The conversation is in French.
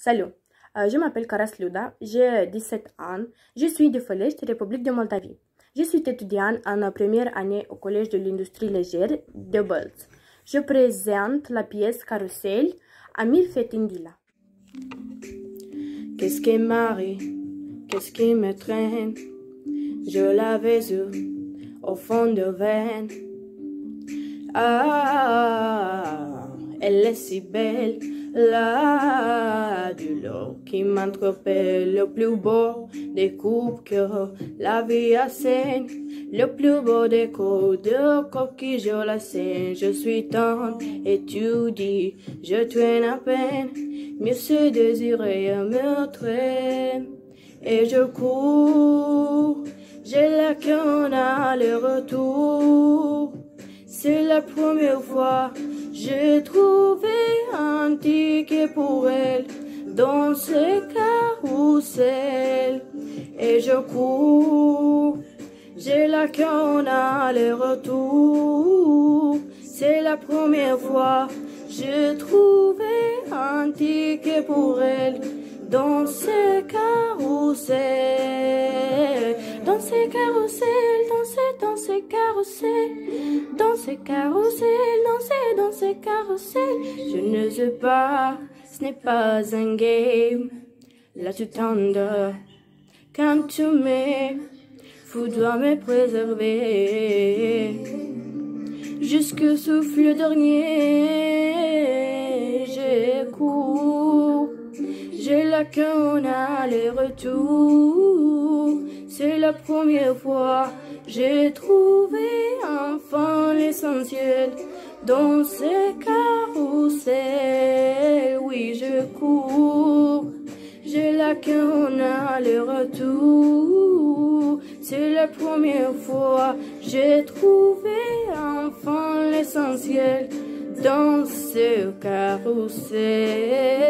Salut, je m'appelle Karas Luda, j'ai 17 ans, je suis de Fălăști, République de Moldavie. Je suis étudiante en première année au Collège de l'Industrie légère de Bălți. Je présente la pièce Carrousel à Amir Fetindila. Qu'est-ce qui m'arrive, qu'est-ce qui me traîne? Je l'avais eu au fond de veine. Ah, elle est si belle, la douleur qui m'interpelle, le plus beau des coupes que la vie assène, le plus beau des coups de coquille, je la scène. Je suis tendre et tu dis, je traîne à peine, mieux se désirer me traîne. Et je cours, j'ai la canne à le retour. C'est la première fois j'ai trouvé un ticket pour elle dans ce carrousel. Et je cours, j'ai la canne à le retour. C'est la première fois j'ai trouvé un ticket pour elle dans ce carrousel. Dans ce carrousel, dans ce carrousel, dans ce carrousel, dans ce carrousel. Je ne sais pas, ce n'est pas un game. Là tu tendres, quand tu m'aimes, faut dois me préserver. Jusque souffle dernier, je cours. J'ai la canne à aller-retour. C'est la première fois j'ai trouvé enfin l'essentiel dans ce carrousel. Oui, je cours. J'ai la canne à aller-retour. C'est la première fois j'ai trouvé enfin l'essentiel dans ce carrousel.